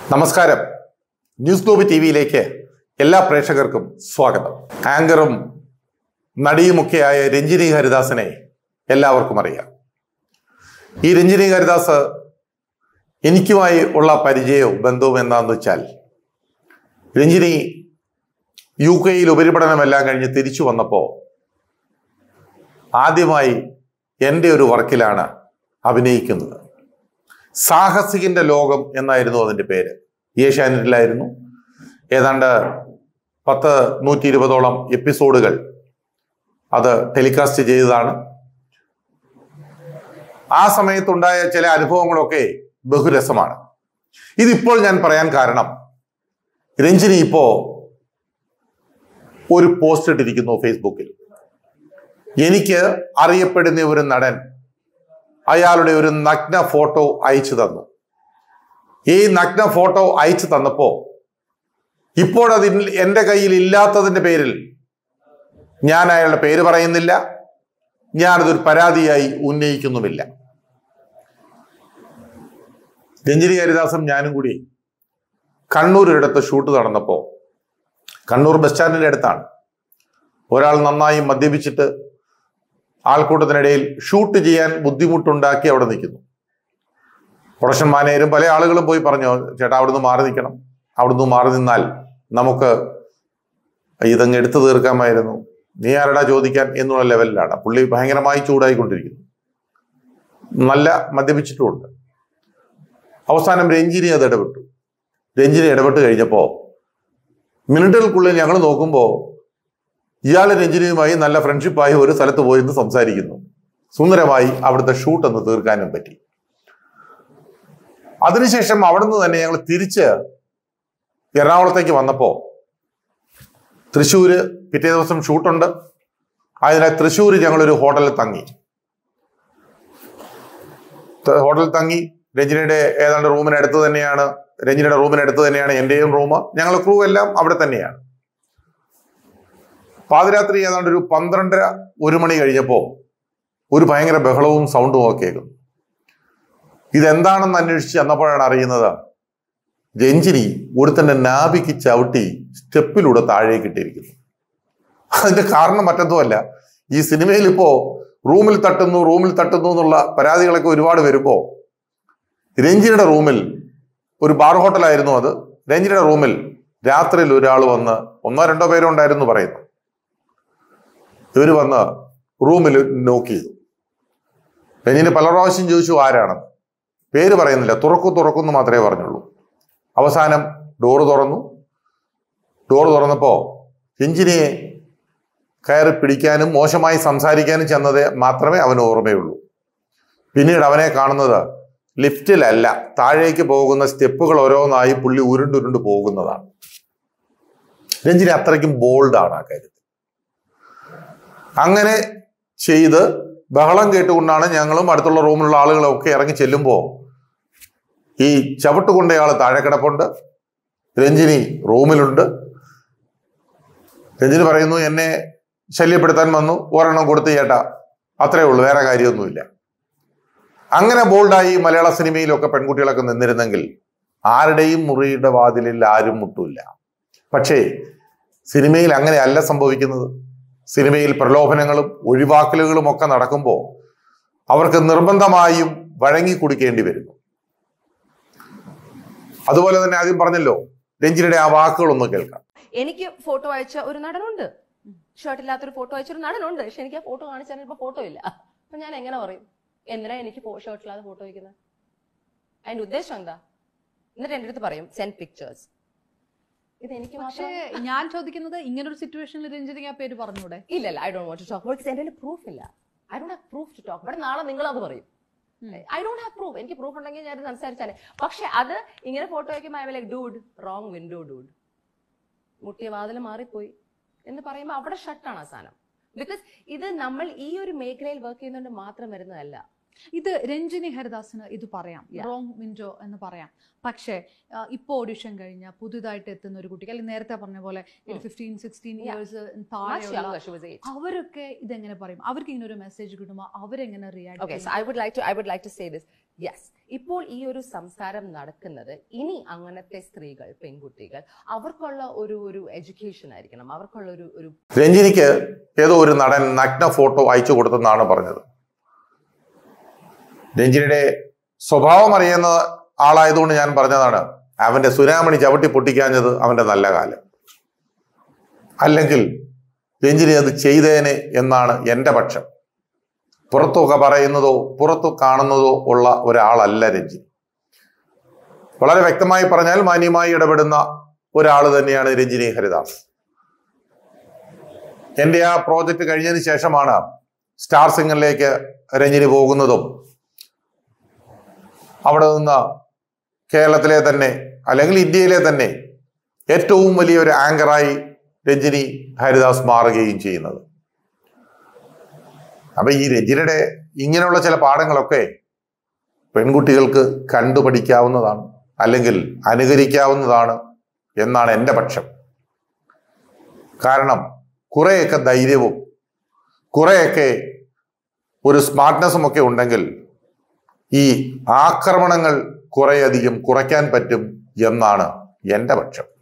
നമസ്കാരം. News globe ടിവിയിലേക്ക് എല്ലാ പ്രേക്ഷകർക്കും സ്വാഗതം. ആങ്കറും നടിയുമൊക്കെയായ രഞ്ജിനി ഹരിദാസിനെ എല്ലാവർക്കും അറിയാം. ഈ രഞ്ജിനി ഹരിദാസ് എനിക്കുമായി ഉള്ള പരിചയവും ബന്ധവും എന്താണെന്ന് വെച്ചാൽ, രഞ്ജിനി UK ഉപരിപഠനമെല്ലാം കഴിഞ്ഞ് തിരിച്ചു വന്നപ്പോൾ ആദ്യമായി എൻ്റെ ഒരു വർക്കിലാണ് അഭിനയിക്കുന്നത്. സാഹസികന്റെ ലോകം എന്നായിരുന്നു അതിൻ്റെ പേര്. ഏഷ്യാനെറ്റിലായിരുന്നു. ഏതാണ്ട് 120-120 എപ്പിസോഡുകൾ അത് ടെലികാസ്റ്റ് ചെയ്തതാണ്. ആ സമയത്തുണ്ടായ ചില അനുഭവങ്ങളൊക്കെ ബഹുരസമാണ്. ഇതിപ്പോൾ ഞാൻ പറയാൻ കാരണം, രഞ്ജിനി ഇപ്പോൾ ഒരു പോസ്റ്റ് ഇട്ടിരിക്കുന്നു ഫേസ്ബുക്കിൽ. എനിക്ക് അറിയപ്പെടുന്ന ഒരു നടൻ അയാളുടെ ഒരു നഗ്ന ഫോട്ടോ അയച്ചു തന്നു. ഈ നഗ്ന ഫോട്ടോ അയച്ചു തന്നപ്പോ ഇപ്പോൾ അത് എൻ്റെ കയ്യിൽ ഇല്ലാത്തതിൻ്റെ പേരിൽ ഞാൻ അയാളുടെ പേര് പറയുന്നില്ല, ഞാനതൊരു പരാതിയായി ഉന്നയിക്കുന്നുമില്ല. രഞ്ജിനി ഹരിദാസും ഞാനും കൂടി കണ്ണൂരിനടുത്ത് ഷൂട്ട് നടന്നപ്പോൾ, കണ്ണൂർ ബസ് സ്റ്റാൻഡിൻ്റെ അടുത്താണ്, ഒരാൾ നന്നായി മദ്യപിച്ചിട്ട് ആൾക്കൂട്ടത്തിനിടയിൽ ഷൂട്ട് ചെയ്യാൻ ബുദ്ധിമുട്ടുണ്ടാക്കി അവിടെ നിൽക്കുന്നു. പ്രൊഡക്ഷൻ മാനേജരും പല ആളുകളും പോയി പറഞ്ഞു, ചേട്ടാ അവിടുന്ന് മാറി നിൽക്കണം, അവിടുന്ന് മാറി നിന്നാൽ നമുക്ക് ഇതങ്ങ് എടുത്തു തീർക്കാമായിരുന്നു, നീ ആരടാ ചോദിക്കാൻ എന്നുള്ള ലെവലിലാണ്. പുള്ളി ഭയങ്കരമായി ചൂടായിക്കൊണ്ടിരിക്കുന്നു, നല്ല മദ്യപിച്ചിട്ടുമുണ്ട്. അവസാനം രഞ്ജിനി അത് ഇടപെട്ടു. രഞ്ജിനി ഇടപെട്ട് കഴിഞ്ഞപ്പോൾ മിനിറ്റുകൾക്കുള്ളിൽ ഞങ്ങൾ നോക്കുമ്പോൾ ഇയാൾ രഞ്ജിനിയുമായി നല്ല ഫ്രണ്ട്ഷിപ്പായി ഒരു സ്ഥലത്ത് പോയി സംസാരിക്കുന്നു. സുന്ദരമായി അവിടുത്തെ ഷൂട്ട് ഒന്ന് തീർക്കാനും പറ്റി. അതിനുശേഷം അവിടുന്ന് തന്നെ ഞങ്ങൾ തിരിച്ച് എറണാകുളത്തേക്ക് വന്നപ്പോൾ തൃശ്ശൂര് പിറ്റേ ദിവസം ഷൂട്ടുണ്ട്. അതിനാൽ തൃശ്ശൂര് ഞങ്ങളൊരു ഹോട്ടലിൽ തങ്ങി. രഞ്ജിനിയുടെ ഏതാണ്ട് റൂമിനടുത്ത് തന്നെയാണ്, രഞ്ജിനിയുടെ റൂമിനടുത്ത് തന്നെയാണ് എൻ്റെയും റൂം. ഞങ്ങൾ ക്രൂ എല്ലാം അവിടെ തന്നെയാണ്. പാതിരാത്രി ഏതാണ്ട് ഒരു 12-1 മണി കഴിഞ്ഞപ്പോൾ ഒരു ഭയങ്കര ബഹളവും സൗണ്ടും ഒക്കെ കേൾക്കുന്നു. ഇതെന്താണെന്ന് അന്വേഷിച്ച് ചെന്നപ്പോഴാണ് അറിയുന്നത്, രഞ്ജിനി ഒരുത്തൻ്റെ നാഭിക്ക് ചവിട്ടി സ്റ്റെപ്പിലൂടെ താഴേക്ക് ഇട്ടിരിക്കുന്നു. അതിന്റെ കാരണം മറ്റൊന്നുമല്ല, ഈ സിനിമയിൽ ഇപ്പോൾ റൂമിൽ തട്ടുന്നു എന്നുള്ള പരാതികളൊക്കെ ഒരുപാട് വരുമ്പോൾ, രഞ്ജിനിയുടെ റൂമിൽ ഒരു ബാർ ഹോട്ടലായിരുന്നു അത്. രഞ്ജിനിയുടെ റൂമിൽ രാത്രിയിൽ ഒരാൾ വന്ന്, 1-2 പേരോ ഉണ്ടായിരുന്നു പറയുന്നു. ഇവർ വന്ന് റൂമിൽ നോക്ക് ചെയ്തു. രഞ്ജിനി പല പ്രാവശ്യം ചോദിച്ചു ആരാണെന്ന്. പേര് പറയുന്നില്ല, തുറക്കുന്നു മാത്രമേ പറഞ്ഞുള്ളൂ. അവസാനം ഡോറ് തുറന്നപ്പോൾ രഞ്ജിനിയെ കയറി പിടിക്കാനും മോശമായി സംസാരിക്കാനും ചെന്നത് മാത്രമേ അവന് ഓർമ്മയുള്ളൂ. പിന്നീട് അവനെ കാണുന്നത് ലിഫ്റ്റിലല്ല, താഴേക്ക് പോകുന്ന സ്റ്റെപ്പുകൾ ഓരോന്നായി പുള്ളി ഉരുണ്ടുരുണ്ട് പോകുന്നതാണ്. രഞ്ജിനി അത്രയ്ക്കും ബോൾഡാണ് ആ കാര്യത്തിൽ. അങ്ങനെ ചെയ്ത് ബഹളം കേട്ടുകൊണ്ടാണ് ഞങ്ങളും അടുത്തുള്ള റൂമിലുള്ള ആളുകളും ഒക്കെ ഇറങ്ങി ചെല്ലുമ്പോൾ ഈ ചവിട്ടുകൊണ്ടയാൾ താഴെ കിടപ്പുണ്ട്, രഞ്ജിനി റൂമിലുണ്ട്. രഞ്ജിനി പറയുന്നു, എന്നെ ശല്യപ്പെടുത്താൻ വന്നു, ഒരെണ്ണം കൊടുത്ത് ചേട്ടാ, അത്രേ ഉള്ളൂ, വേറെ കാര്യമൊന്നുമില്ല. അങ്ങനെ ബോൾഡായി മലയാള സിനിമയിലൊക്കെ പെൺകുട്ടികളൊക്കെ നിന്നിരുന്നെങ്കിൽ ആരുടെയും മുറിയുടെ വാതിലിൽ ആരും മുട്ടില്ല. പക്ഷേ സിനിമയിൽ അങ്ങനെയല്ല സംഭവിക്കുന്നത്. സിനിമയിൽ പ്രലോഭനങ്ങളും ഒഴിവാക്കലുകളും ഒക്കെ നടക്കുമ്പോൾ അവർക്ക് നിർബന്ധമായും വഴങ്ങി കൊടുക്കേണ്ടി വരുന്നു. അതുപോലെ തന്നെ ആദ്യം പറഞ്ഞല്ലോ, രഞ്ജിനിയുടെ ആ വാക്കുകളൊന്നും കേൾക്കാം. എനിക്ക് ഫോട്ടോ അയച്ച ഒരു നടനുണ്ട്, ഷർട്ടില്ലാത്തൊരു ഫോട്ടോ അയച്ചൊരു നടനുണ്ട്. പക്ഷെ എനിക്ക് ആ ഫോട്ടോ കാണിച്ചാൽ ഇപ്പൊ ഫോട്ടോ ഇല്ല. അപ്പൊ ഞാൻ എങ്ങനെ പറയും എന്തിനാ എനിക്ക് ഷർട്ടില്ലാതെ ഫോട്ടോ വയ്ക്കുന്നത്? അതിന്റെ ഉദ്ദേശം എന്താ? എന്നിട്ട് എന്റെ അടുത്ത് പറയും സെൻഡ് പിക്ചേഴ്സ്. ഇതെനിക്ക് പക്ഷേ ഞാൻ ചോദിക്കുന്നത്, ഇങ്ങനൊരു സിറ്റുവേഷനിൽ രഞ്ജിനിക്ക് ആ പേര് പറഞ്ഞൂടെ? ഇല്ല, I don't want to talk about. എന്റെ പ്രൂഫ് ഇല്ല. I don't have proof to talk. But നാളെ നിങ്ങൾ അത് പറയും. I don't have proof. എനിക്ക് പ്രൂഫ് ഉണ്ടെങ്കിൽ ഞാൻ സംസാരിച്ചാലേ. പക്ഷെ അത് ഇങ്ങനെ ഫോട്ടോ വയ്ക്കുമ്പോൾ I like dude, wrong window dude, മുട്ടിയ വാതിൽ മാറിപ്പോയി എന്ന് പറയുമ്പോൾ അവിടെ ഷട്ടാണ് ആ സാധനം. ബിക്കോസ് ഇത് നമ്മൾ ഈ ഒരു മേഖലയിൽ വർക്ക് ചെയ്യുന്നതുകൊണ്ട് മാത്രം വരുന്നതല്ല. ഇത് രഞ്ജിനി ഹരിദാസിന് ഇത് പറയാം, റോങ് വിൻഡോ എന്ന് പറയാം. പക്ഷേ ഇപ്പൊ ഓഡിഷൻ കഴിഞ്ഞ പുതുതായിട്ട് എത്തുന്ന ഒരു കുട്ടിക്ക്, അല്ലെങ്കിൽ നേരത്തെ പറഞ്ഞ പോലെ 15-16 ഇയേഴ്സ് താഴെ, അവരൊക്കെ ഇതെങ്ങനെ പറയും? അവർക്ക് ഇങ്ങനെ ഒരു മെസ്സേജ് കിട്ടുമ്പോൾ അവരെങ്ങനെ react? Okay, so I would like to say this. Yes, ഇപ്പോൾ ഈ ഒരു സംസാരം നടക്കുന്നത് ഇനി അങ്ങനത്തെ സ്ത്രീകൾ, പെൺകുട്ടികൾ, അവർക്കുള്ള ഒരു എഡ്യൂക്കേഷൻ ആയിരിക്കണം, അവർക്കുള്ള ഒരു രഞ്ജിനിക്ക് ഏതോ ഒരു നടൻ നഗ്ന ഫോട്ടോ അയച്ചു കൊടുത്തെന്നാണ് പറഞ്ഞത്. രഞ്ജിനിയുടെ സ്വഭാവം അറിയുന്ന ആളായതുകൊണ്ട് ഞാൻ പറഞ്ഞതാണ്, അവന്റെ സുനാമണി ചവിട്ടി പൊട്ടിക്കാഞ്ഞത് അവന്റെ നല്ല കാലം. അല്ലെങ്കിൽ രഞ്ജിനി അത് ചെയ്തേനെ എന്നാണ് എൻ്റെ പക്ഷം. പുറത്തൊക്കെ പറയുന്നതോ പുറത്തു കാണുന്നതോ ഉള്ള ഒരാളല്ല രഞ്ജിനി. വളരെ വ്യക്തമായി പറഞ്ഞാൽ മാന്യമായി ഇടപെടുന്ന ഒരാൾ തന്നെയാണ് രഞ്ജിനി ഹരിദാസ്. എൻ്റെ ആ പ്രോജക്റ്റ് കഴിഞ്ഞതിന് ശേഷമാണ് സ്റ്റാർ സിംഗറിലേക്ക് രഞ്ജിനി പോകുന്നതും അവിടെ നിന്ന് കേരളത്തിലെ തന്നെ അല്ലെങ്കിൽ ഇന്ത്യയിലെ തന്നെ ഏറ്റവും വലിയൊരു ആങ്കറായി രഞ്ജിനി ഹരിദാസ് മാറുകയും ചെയ്യുന്നത്. അപ്പൊ ഈ രഞ്ജിനിയുടെ ഇങ്ങനെയുള്ള ചില പാഠങ്ങളൊക്കെ പെൺകുട്ടികൾക്ക് കണ്ടുപഠിക്കാവുന്നതാണ്, അല്ലെങ്കിൽ അനുകരിക്കാവുന്നതാണ് എന്നാണ് എൻ്റെ പക്ഷം. കാരണം കുറേയൊക്കെ ധൈര്യവും കുറേയൊക്കെ ഒരു സ്മാർട്ട്നെസ്സും ഒക്കെ ഉണ്ടെങ്കിൽ ഈ ആക്രമണങ്ങൾ കുറേയധികം കുറയ്ക്കാൻ പറ്റും എന്നാണ് എൻ്റെ പക്ഷം.